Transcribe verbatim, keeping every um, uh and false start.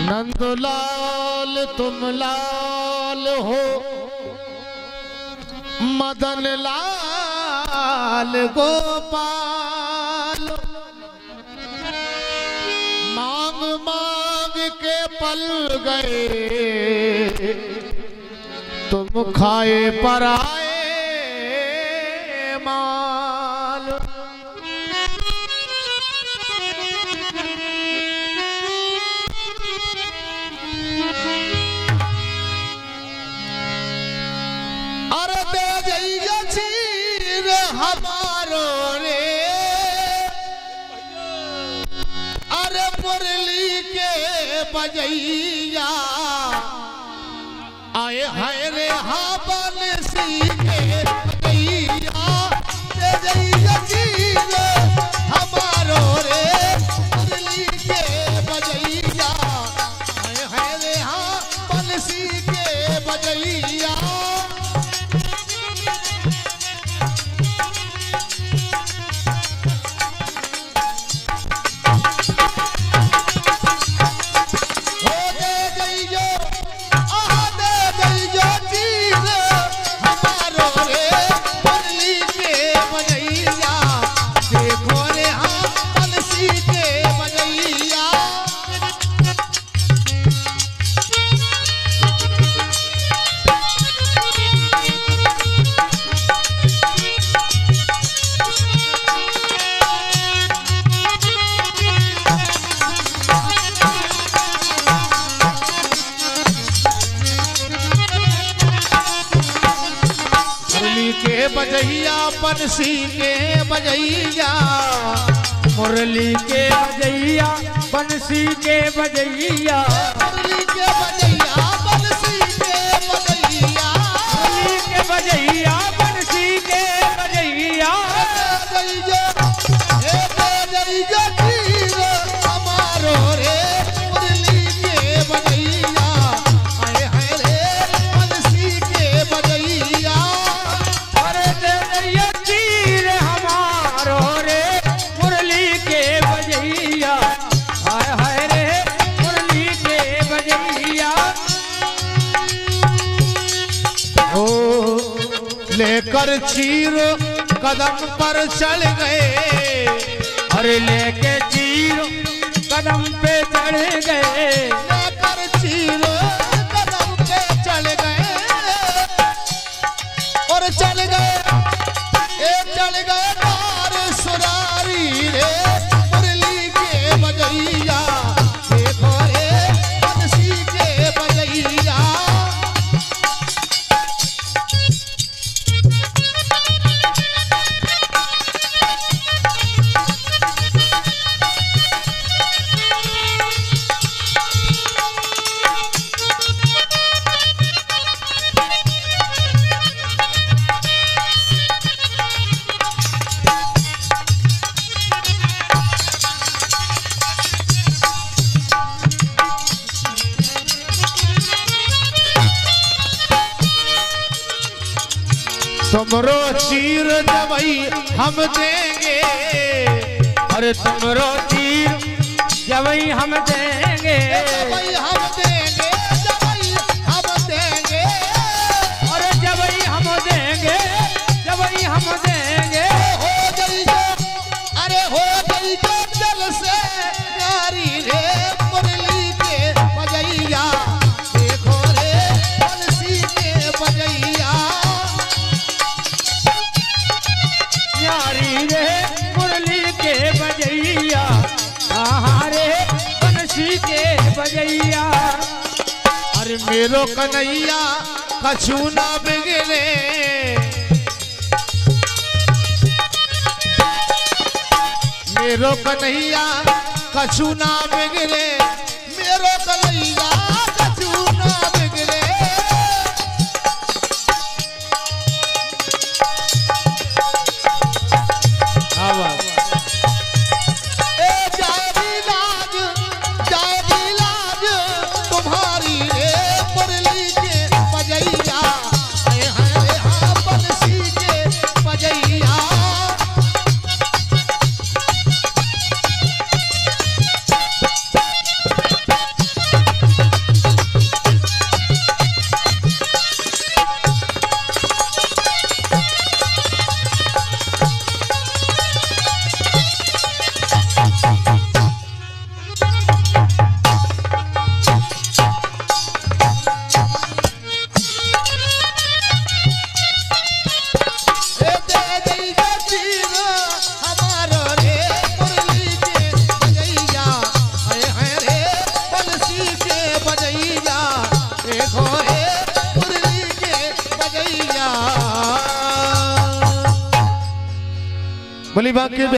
नंदलाल तुम लाल हो, मदन लाल गोपाल, मांग मांग के पल गए तुम खाए पर आए माल। अरे दे जइया चीर हमारो रे, अरे मुरली के बजैया आए हाय रे हाँ बंसी के बजैया, दे जइया चीर हमारो रे मुरली के बजैया आए हाय रे हाँ बंसी के बजैया। बजैया बंसी के बजैया, मुरली के बजैया बंसी के बजैया, मुरली के बजैया बंसी के बजैया, मुरली के बजैया बंसी के बजैया। बजैया ए बजैया चीर हमारो रे मुरली के बजैया आए हाय रे बंसी के बजैया। चीर हमारो रे मुरली के बजैया हाय हाय रे मुरली के बजैया। ओ लेकर चीर कदम पर चढ़ गए, अरे लेके चीर कदम पे चढ़ गए, लेकर चीर कदम पे चढ़ गए और चल गए एक चल गए तार सुरारी रे मुरली के बजैया, देखो रे बंसी के बजैया। तुमरो चीर जबई हम देंगे, अरे तुमरो चीर जबई हम देंगे, जबई हम देंगे जबई हम देंगे, अरे जबई हम देंगे जबई हम देंगे। हो गई जो अरे हो गई जो जल से नारी रे मुरली के बजैया, देखो रे बंसी के बजैया। यारी रे मुरली के बजैया रे बंसी के बजैया। अरे मेरो कन्हैया कछु ना बिगड़े, मेरो कन्हैया कछु ना बिगड़े, मेरो कन्हैया कछु ना बिगड़े। ए जाएगी लाज जाएगी लाज तुम्हारी रे मुरली के बजैया आए हाय रे हाँ बंसी के बजैया। देखो रे मुरली के बजैया। बोली बाकी